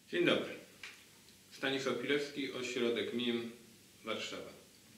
Dzień dobry. Stanisław Pilewski, Ośrodek MIM, Warszawa.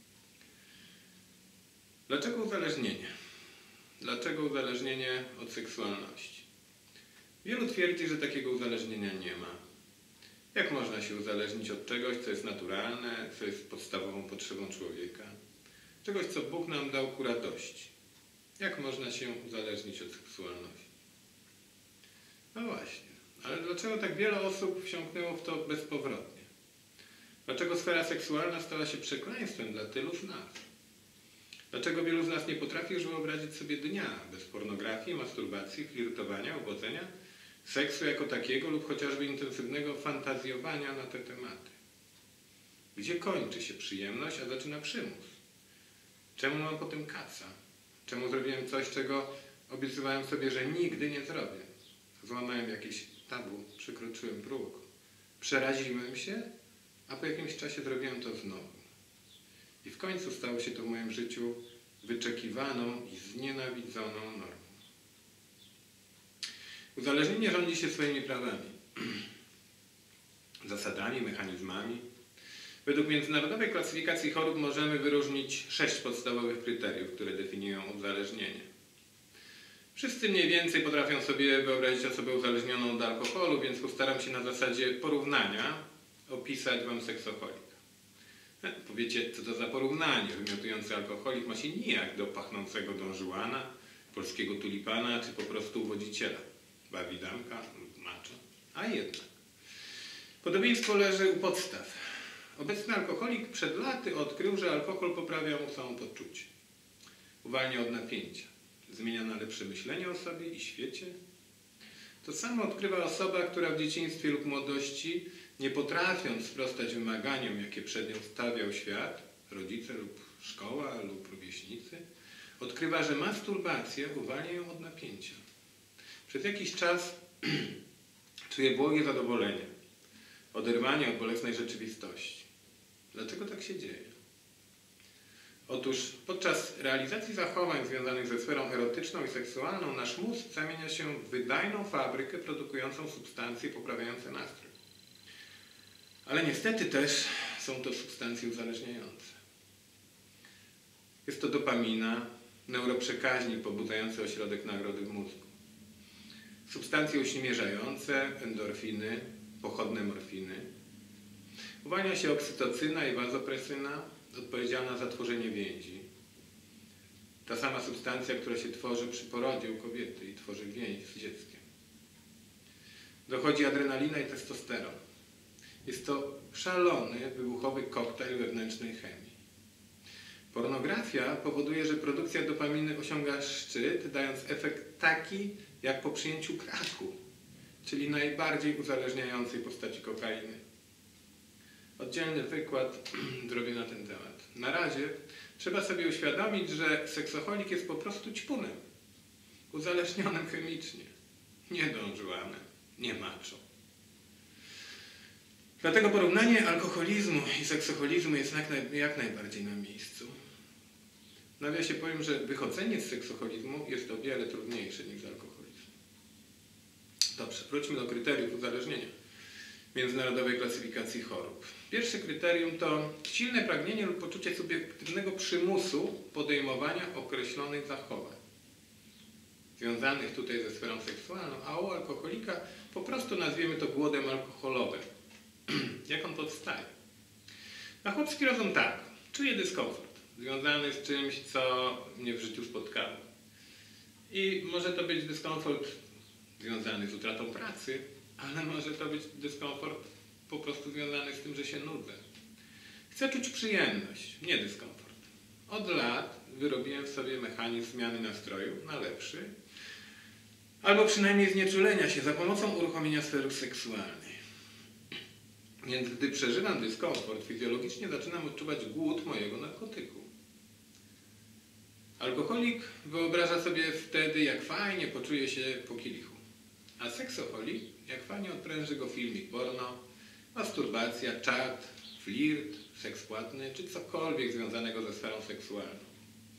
Dlaczego uzależnienie? Dlaczego uzależnienie od seksualności? Wielu twierdzi, że takiego uzależnienia nie ma. Jak można się uzależnić od czegoś, co jest naturalne, co jest podstawową potrzebą człowieka? Czegoś, co Bóg nam dał ku radości. Jak można się uzależnić od seksualności? No właśnie. Ale dlaczego tak wiele osób wsiąknęło w to bezpowrotnie? Dlaczego sfera seksualna stała się przekleństwem dla tylu z nas? Dlaczego wielu z nas nie potrafi już wyobrazić sobie dnia bez pornografii, masturbacji, flirtowania, uwodzenia, seksu jako takiego lub chociażby intensywnego fantazjowania na te tematy? Gdzie kończy się przyjemność, a zaczyna przymus? Czemu mam potem kaca? Czemu zrobiłem coś, czego obiecywałem sobie, że nigdy nie zrobię? Złamałem jakieś tabu, przekroczyłem próg, przeraziłem się, a po jakimś czasie zrobiłem to znowu. I w końcu stało się to w moim życiu wyczekiwaną i znienawidzoną normą. Uzależnienie rządzi się swoimi prawami, zasadami, mechanizmami. Według międzynarodowej klasyfikacji chorób możemy wyróżnić 6 podstawowych kryteriów, które definiują uzależnienie. Wszyscy mniej więcej potrafią sobie wyobrazić osobę uzależnioną od alkoholu, więc postaram się na zasadzie porównania opisać wam seksoholika. Powiecie, co to za porównanie? Wymiotujący alkoholik ma się nijak do pachnącego Don Juana, polskiego tulipana, czy po prostu uwodziciela, bawidamka lub macza. A jednak. Podobieństwo leży u podstaw. Obecny alkoholik przed laty odkrył, że alkohol poprawia mu samopoczucie. Uwalnia od napięcia. Zmienia na lepsze myślenie o sobie i świecie. To samo odkrywa osoba, która w dzieciństwie lub młodości, nie potrafiąc sprostać wymaganiom, jakie przed nią stawiał świat, rodzice lub szkoła lub rówieśnicy, odkrywa, że masturbacja uwalnia ją od napięcia. Przez jakiś czas czuje błogie zadowolenie, oderwanie od bolesnej rzeczywistości. Dlaczego tak się dzieje? Otóż podczas realizacji zachowań związanych ze sferą erotyczną i seksualną nasz mózg zamienia się w wydajną fabrykę produkującą substancje poprawiające nastrój. Ale niestety też są to substancje uzależniające. Jest to dopamina, neuroprzekaźnik pobudzający ośrodek nagrody w mózgu. Substancje uśmierzające, endorfiny, pochodne morfiny. Uwalnia się oksytocyna i wazopresyna, odpowiedzialna za tworzenie więzi. Ta sama substancja, która się tworzy przy porodzie u kobiety i tworzy więź z dzieckiem. Dochodzi adrenalina i testosteron. Jest to szalony, wybuchowy koktajl wewnętrznej chemii. Pornografia powoduje, że produkcja dopaminy osiąga szczyt, dając efekt taki, jak po przyjęciu kraku, czyli najbardziej uzależniającej postaci kokainy. Oddzielny wykład zrobię na ten temat. Na razie trzeba sobie uświadomić, że seksoholik jest po prostu ćpunem, uzależnionym chemicznie, nie Don Juanem, nie maczą. Dlatego porównanie alkoholizmu i seksoholizmu jest jak najbardziej na miejscu. W nawiasie powiem, że wychodzenie z seksoholizmu jest o wiele trudniejsze niż z alkoholizmu. Dobrze, wróćmy do kryteriów uzależnienia międzynarodowej klasyfikacji chorób. Pierwsze kryterium to silne pragnienie lub poczucie subiektywnego przymusu podejmowania określonych zachowań, związanych tutaj ze sferą seksualną, a u alkoholika po prostu nazwiemy to głodem alkoholowym. Jak on powstaje? Na chłopski rozum tak, czuję dyskomfort związany z czymś, co mnie w życiu spotkało. I może to być dyskomfort związany z utratą pracy, ale może to być dyskomfort po prostu związany z tym, że się nudzę. Chcę czuć przyjemność, nie dyskomfort. Od lat wyrobiłem w sobie mechanizm zmiany nastroju na lepszy, albo przynajmniej znieczulenia się za pomocą uruchomienia sfery seksualnej. Więc gdy przeżywam dyskomfort, fizjologicznie zaczynam odczuwać głód mojego narkotyku. Alkoholik wyobraża sobie wtedy, jak fajnie poczuje się po kielichu. A seksoholik, jak fajnie odpręży go filmik porno, masturbacja, czat, flirt, seks płatny, czy cokolwiek związanego ze sferą seksualną.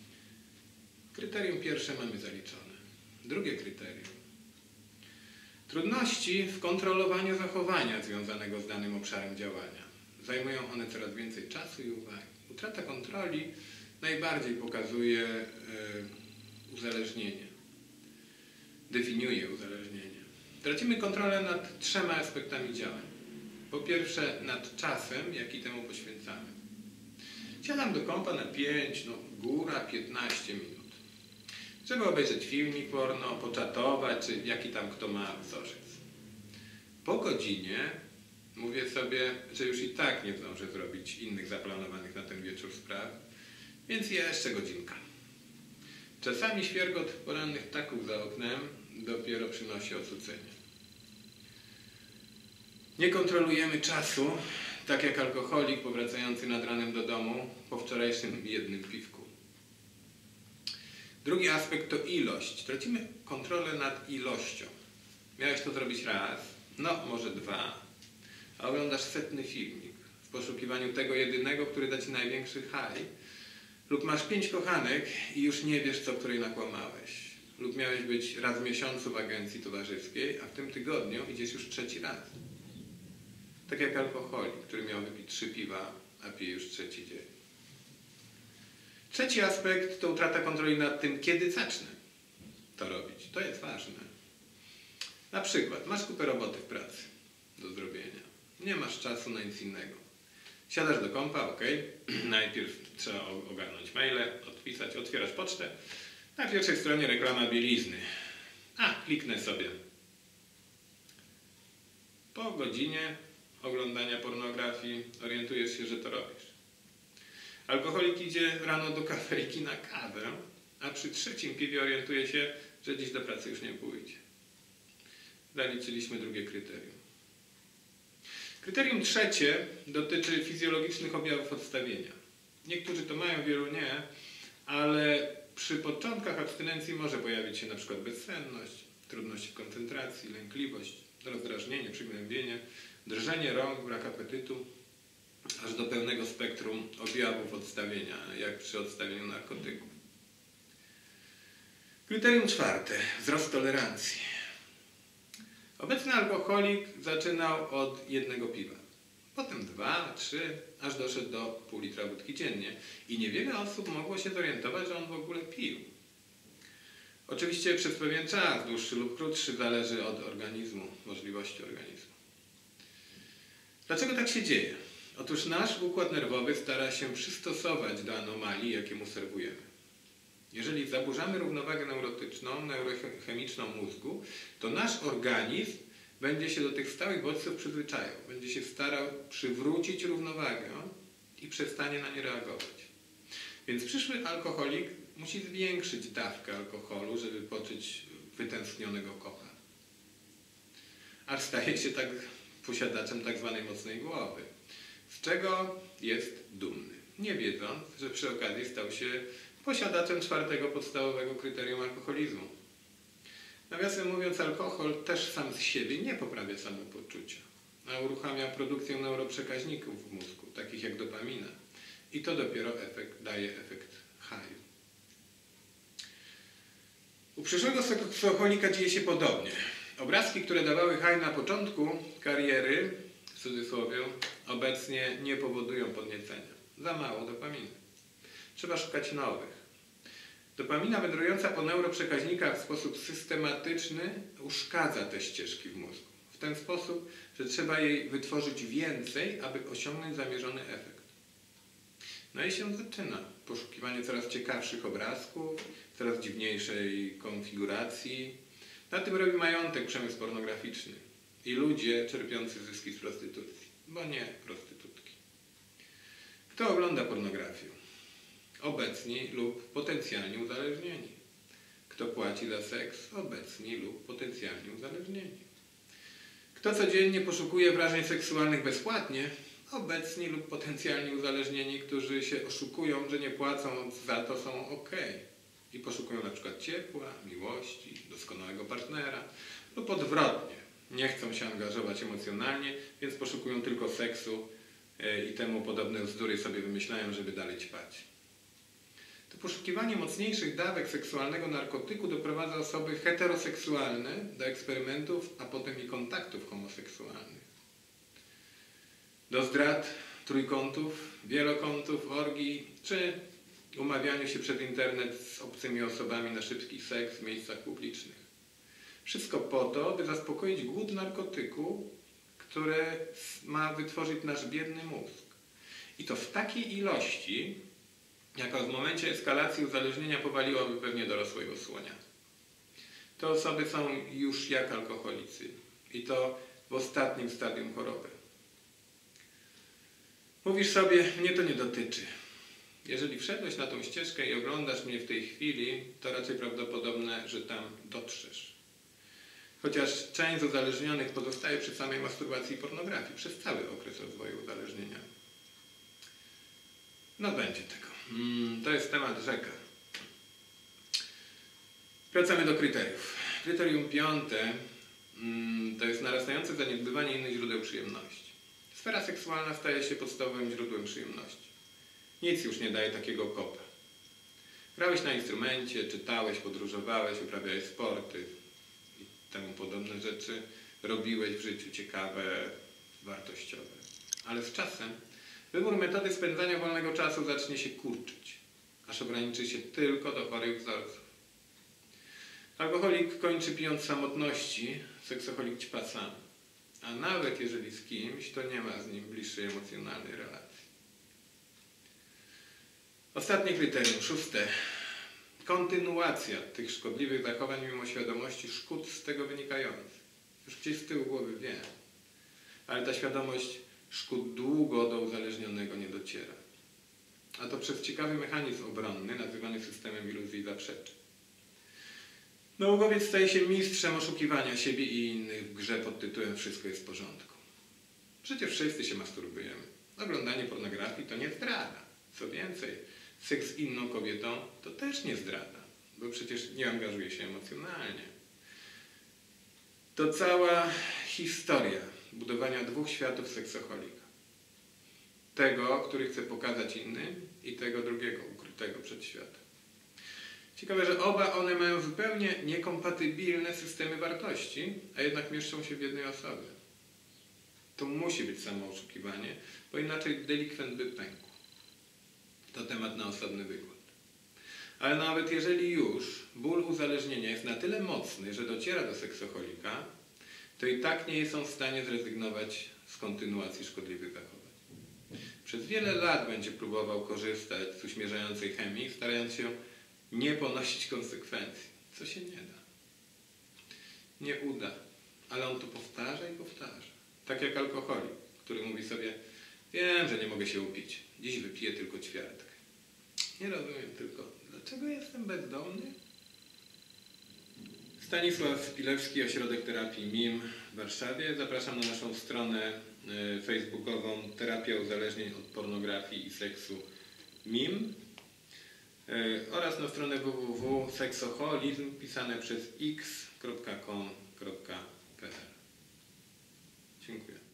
Kryterium pierwsze mamy zaliczone. Drugie kryterium Trudności w kontrolowaniu zachowania związanego z danym obszarem działania. Zajmują one coraz więcej czasu i uwagi. Utrata kontroli najbardziej pokazuje uzależnienie. Definiuje uzależnienie. Tracimy kontrolę nad 3 aspektami działań. Po pierwsze nad czasem, jaki temu poświęcamy. Siadam do kompa na 5, góra 15 minut. Żeby obejrzeć filmik porno, poczatować, czy jaki tam kto ma wzorzec. Po godzinie mówię sobie, że już i tak nie zdążę zrobić innych zaplanowanych na ten wieczór spraw, więc jeszcze godzinka. Czasami świergot porannych ptaków za oknem dopiero przynosi odrzucenie. Nie kontrolujemy czasu, tak jak alkoholik powracający nad ranem do domu po wczorajszym jednym piwku. Drugi aspekt to ilość. Tracimy kontrolę nad ilością. Miałeś to zrobić raz, może 2, a oglądasz setny filmik w poszukiwaniu tego jedynego, który da ci największy haj, lub masz 5 kochanek i już nie wiesz, co której nakłamałeś. Lub miałeś być raz w miesiącu w agencji towarzyskiej, a w tym tygodniu idziesz już 3. raz. Tak jak alkoholik, który miał wypić 3 piwa, a pije już 3. dzień. Trzeci aspekt to utrata kontroli nad tym, kiedy zacznę to robić. To jest ważne. Na przykład masz kupę roboty w pracy do zrobienia. Nie masz czasu na nic innego. Siadasz do kompa, ok. Najpierw trzeba ogarnąć maile, odpisać, otwierasz pocztę. Na pierwszej stronie reklama bielizny. Kliknę sobie. Po godzinie oglądania pornografii orientujesz się, że to robisz. Alkoholik idzie rano do kafejki na kawę, a przy 3. piwie orientuje się, że dziś do pracy już nie pójdzie. Zaliczyliśmy drugie kryterium. Kryterium trzecie dotyczy fizjologicznych objawów odstawienia. Niektórzy to mają, wielu nie, ale przy początkach abstynencji może pojawić się np. bezsenność, trudności w koncentracji, lękliwość, rozdrażnienie, przygnębienie, drżenie rąk, brak apetytu, aż do pełnego spektrum objawów odstawienia, jak przy odstawieniu narkotyków. Kryterium czwarte. Wzrost tolerancji. Obecny alkoholik zaczynał od 1 piwa. Potem 2, 3, aż doszedł do pół litra wódki dziennie. I niewiele osób mogło się zorientować, że on w ogóle pił. Oczywiście przez pewien czas, dłuższy lub krótszy, zależy od organizmu, możliwości organizmu. Dlaczego tak się dzieje? Otóż nasz układ nerwowy stara się przystosować do anomalii, jakie mu serwujemy. Jeżeli zaburzamy równowagę neurotyczną, neurochemiczną mózgu, to nasz organizm będzie się do tych stałych bodźców przyzwyczajał. Będzie się starał przywrócić równowagę i przestanie na nie reagować. Więc przyszły alkoholik musi zwiększyć dawkę alkoholu, żeby poczuć wytęsknionego kocha. Aż staje się tak posiadaczem tak zwanej mocnej głowy, z czego jest dumny, nie wiedząc, że przy okazji stał się posiadaczem 4. podstawowego kryterium alkoholizmu. Nawiasem mówiąc, alkohol też sam z siebie nie poprawia samopoczucia, a uruchamia produkcję neuroprzekaźników w mózgu, takich jak dopamina. I to dopiero daje efekt haju. U przyszłego seksoholika dzieje się podobnie. Obrazki, które dawały haj na początku kariery, w cudzysłowie, obecnie nie powodują podniecenia. Za mało dopaminy. Trzeba szukać nowych. Dopamina wędrująca po neuroprzekaźnikach w sposób systematyczny uszkadza te ścieżki w mózgu. W ten sposób, że trzeba jej wytworzyć więcej, aby osiągnąć zamierzony efekt. No i się zaczyna poszukiwanie coraz ciekawszych obrazków, coraz dziwniejszej konfiguracji. Na tym robi majątek przemysł pornograficzny i ludzie czerpiący zyski z prostytucji, bo nie prostytutki. Kto ogląda pornografię? Obecni lub potencjalnie uzależnieni. Kto płaci za seks? Obecni lub potencjalnie uzależnieni. Kto codziennie poszukuje wrażeń seksualnych bezpłatnie? Obecni lub potencjalnie uzależnieni, którzy się oszukują, że nie płacą, za to są ok. I poszukują na przykład ciepła, miłości, doskonałego partnera lub odwrotnie. Nie chcą się angażować emocjonalnie, więc poszukują tylko seksu i temu podobne bzdury sobie wymyślają, żeby dalej ćpać. to poszukiwanie mocniejszych dawek seksualnego narkotyku doprowadza osoby heteroseksualne do eksperymentów, a potem i kontaktów homoseksualnych. Do zdrad, trójkątów, wielokątów, orgii, czy umawianiu się przez internet z obcymi osobami na szybki seks w miejscach publicznych. Wszystko po to, by zaspokoić głód narkotyku, które ma wytworzyć nasz biedny mózg. I to w takiej ilości, jaka w momencie eskalacji uzależnienia powaliłaby pewnie dorosłego słonia. Te osoby są już jak alkoholicy i to w ostatnim stadium choroby. Mówisz sobie, mnie to nie dotyczy. Jeżeli wszedłeś na tą ścieżkę i oglądasz mnie w tej chwili, to raczej prawdopodobne, że tam dotrzesz. Chociaż część z uzależnionych pozostaje przy samej masturbacji i pornografii przez cały okres rozwoju uzależnienia. No będzie tego. To jest temat rzeka. Wracamy do kryteriów. Kryterium 5 to jest narastające zaniedbywanie innych źródeł przyjemności. Sfera seksualna staje się podstawowym źródłem przyjemności. Nic już nie daje takiego kopa. Grałeś na instrumencie, czytałeś, podróżowałeś, uprawiałeś sporty i temu podobne rzeczy. Robiłeś w życiu ciekawe, wartościowe. Ale z czasem wybór metody spędzania wolnego czasu zacznie się kurczyć, aż ograniczy się tylko do chorych wzorców. Alkoholik kończy pijąc samotności, seksoholik ćpa sam. A nawet jeżeli z kimś, to nie ma z nim bliższej emocjonalnej relacji. Ostatnie kryterium, 6. Kontynuacja tych szkodliwych zachowań mimo świadomości szkód z tego wynikających. Już gdzieś z tyłu głowy wiem, ale ta świadomość szkód długo do uzależnionego nie dociera. A to przez ciekawy mechanizm obronny nazywany systemem iluzji i zaprzeczeń. Naukowiec staje się mistrzem oszukiwania siebie i innych w grze pod tytułem Wszystko jest w porządku. Przecież wszyscy się masturbujemy. Oglądanie pornografii to nie zdrada. Co więcej, seks z inną kobietą to też nie zdrada, bo przecież nie angażuje się emocjonalnie. To cała historia budowania dwóch światów seksoholika. Tego, który chce pokazać innym i tego drugiego, ukrytego przed światem. Ciekawe, że oba one mają zupełnie niekompatybilne systemy wartości, a jednak mieszczą się w jednej osobie. To musi być samo oszukiwanie, bo inaczej delikwent by pękł. To temat na osobny wykład. Ale nawet jeżeli już ból uzależnienia jest na tyle mocny, że dociera do seksoholika, to i tak nie są w stanie zrezygnować z kontynuacji szkodliwych zachowań. Przez wiele lat będzie próbował korzystać z uśmierzającej chemii, starając się nie ponosić konsekwencji, co się nie da. Nie uda, ale on to powtarza i powtarza. Tak jak alkoholik, który mówi sobie, wiem, że nie mogę się upić, dziś wypiję tylko ćwiartkę. Nie rozumiem tylko, dlaczego jestem bezdomny? Stanisław Pilewski, Ośrodek Terapii MIM w Warszawie. Zapraszam na naszą stronę facebookową Terapia Uzależnień od Pornografii i Seksu MIM oraz na stronę www.seksoholizm pisane przez x.com.pl. Dziękuję.